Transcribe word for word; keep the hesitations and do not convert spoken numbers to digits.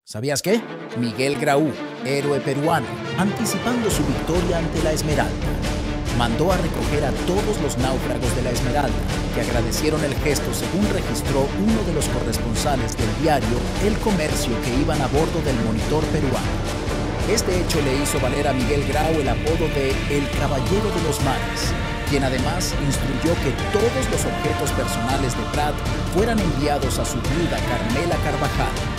¿Sabías qué? Miguel Grau, héroe peruano, anticipando su victoria ante la Esmeralda, mandó a recoger a todos los náufragos de la Esmeralda, que agradecieron el gesto según registró uno de los corresponsales del diario El Comercio que iban a bordo del Monitor peruano. Este hecho le hizo valer a Miguel Grau el apodo de El Caballero de los Mares, quien además instruyó que todos los objetos personales de Prat fueran enviados a su viuda Carmela Carvajal,